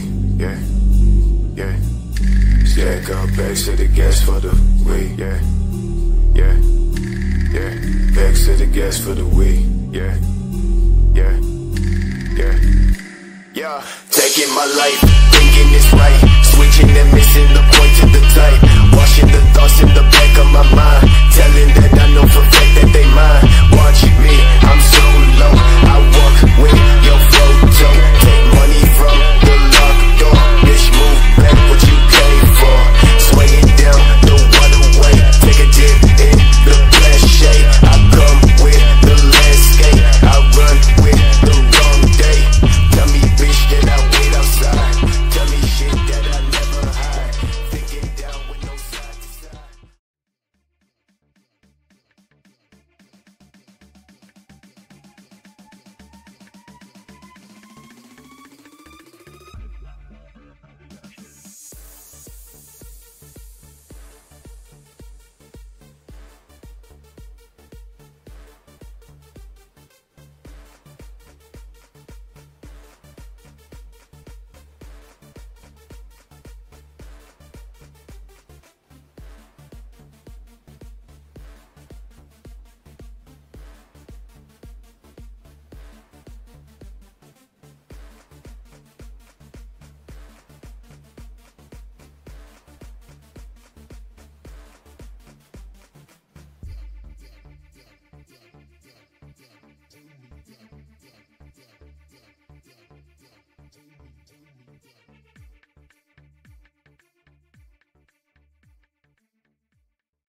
weed, yeah, yeah. Stack up bags to the gas for the weed, yeah, yeah, yeah. Bags to the gas for the weed, yeah, yeah, yeah. Yeah, taking my life, thinking it's right, switching and missing the point to the type.